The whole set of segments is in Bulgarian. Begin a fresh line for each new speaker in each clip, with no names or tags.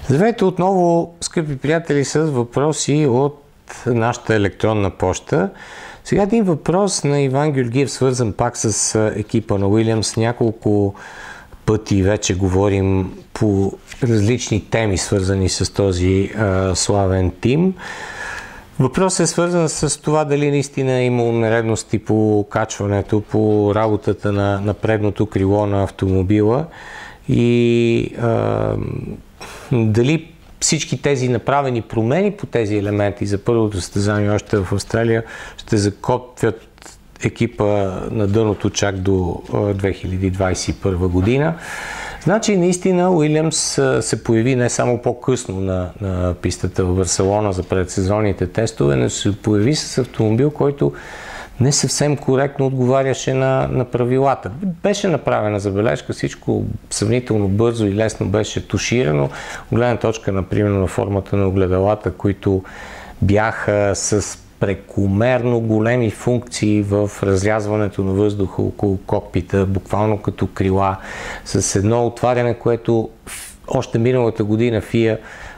Здравейте отново, скъпи приятели, с въпроси от нашата електронна поща. Сега един въпрос на Иван Георгиев, свързан пак с екипа на Уилямс. Няколко пъти вече говорим по различни теми, свързани с този славен тим. Въпросът е свързан с това дали наистина е имало нередности по качването, по работата на предното крило на автомобила и дали всички тези направени промени по тези елементи за първото състезание още в Австралия ще закотвят екипа на дъното чак до 2021 година. Значи наистина Уилямс се появи не само по-късно на пистата в Барселона за предсезонните тестове, но се появи с автомобил, който не съвсем коректно отговаряше на правилата. Беше направена забележка, всичко сравнително бързо и лесно беше туширано. От гледна точка, например, на формата на огледалата, които бяха с прекомерно големи функции в разрязването на въздуха около кокпита, буквално като крила, с едно отваряне, което още миналата година FIA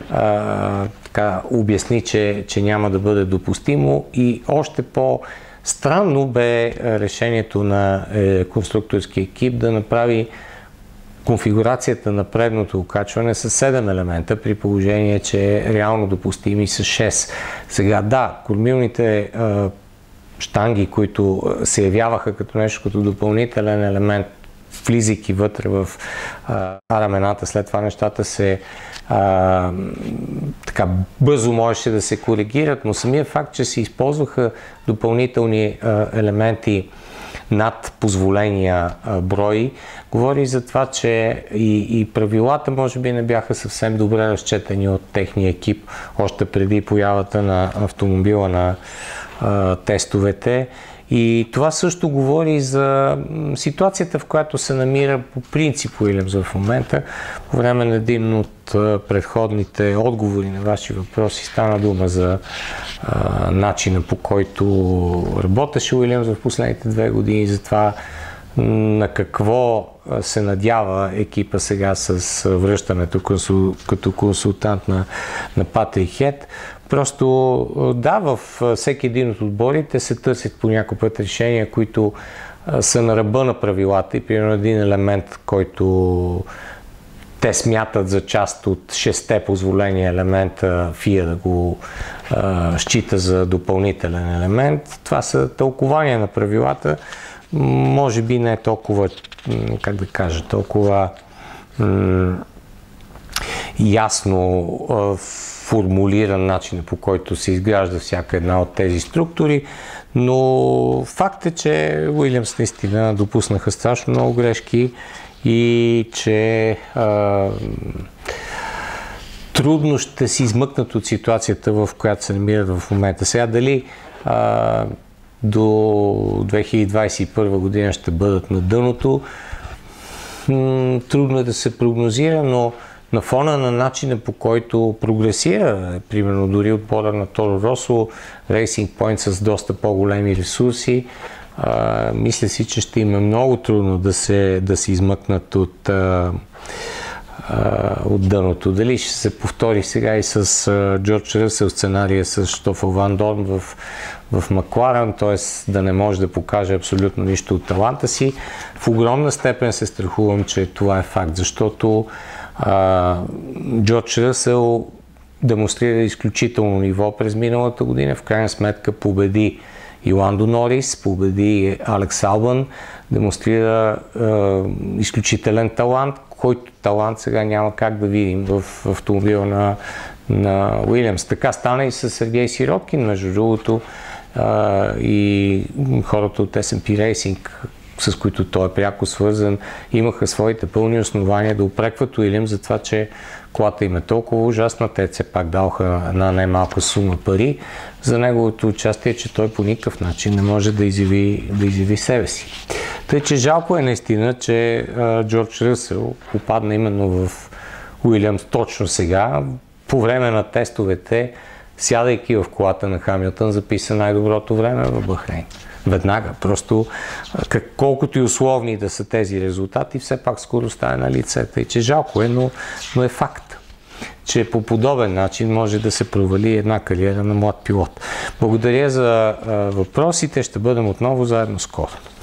обясни, че няма да бъде допустимо, и още по-странно бе решението на конструкторския екип да направи конфигурацията на предното окачване с 7 елемента, при положение, че е реално допустими с 6. Сега да, кормилните щанги, които се явяваха като нещо, като допълнителен елемент, влизайки вътре в рамената, след това нещата се така бързо можеше да се коригират, но самия факт, че се използваха допълнителни елементи над позволения брой, говори за това, че и правилата може би не бяха съвсем добре разчетени от техния екип още преди появата на автомобила на тестовете. И това също говори за ситуацията, в която се намира по принцип Уилямс в момента. По време на един от предходните отговори на ваши въпроси стана дума за начина, по който работеше Уилямс в последните 2 години, за това на какво се надява екипа сега с връщането като консултант на Патрик Хед. Просто да, във всеки един от отборите се търсят по някой път решения, които са на ръба на правилата, и примерно един елемент, който те смятат за част от 6 позволения елемента, FIA да го счита за допълнителен елемент. Това са тълкования на правилата. Може би не е толкова, как да кажа, толкова ясно формулиран начин, по който се изгражда всяка една от тези структури, но факт е, че Уилямс наистина допуснаха страшно много грешки и че трудно ще се измъкнат от ситуацията, в която се намират в момента. Сега дали до 2021 година ще бъдат на дъното, трудно е да се прогнозира, но на фона на начина, по който прогресира, примерно дори отбора на Торо Росо, Racing Point с доста по-големи ресурси, мисля си, че ще има много трудно да се измъкнат от дъното. Дали ще се повтори сега и с Джордж Ръсел сценария с Стофъл Ван Дорн в Макларен, т.е. да не може да покаже абсолютно нищо от таланта си. В огромна степен се страхувам, че това е факт, защото Джордж Ръсел демонстрира изключително ниво през миналата година. В крайна сметка победи и Ландо Норис, победи Алекс Албън, демонстрира изключителен талант, който талант сега няма как да видим в автомобила на Уилямс. Така стана и с Сергей Сироткин, между другото, и хората от S&P Racing, с които той е пряко свързан, имаха своите пълни основания да упрекват Уилямс за това, че колата им е толкова ужасна. Те все пак даваха една най-малка сума пари за неговото участие, че той по никакъв начин не може да изяви себе си. Тъй, че жалко е наистина, че Джордж Ръсел попадна именно в Уилямс точно сега, по време на тестовете, сядайки в колата на Хамилтън, записа най-доброто време в Бахрейн. Веднага. Просто колкото и условни да са тези резултати, все пак скоростта е на лице. Тъй, че жалко е, но е факт. че по подобен начин може да се провали една кариера на млад пилот. Благодаря за въпросите, ще бъдем отново заедно скоро.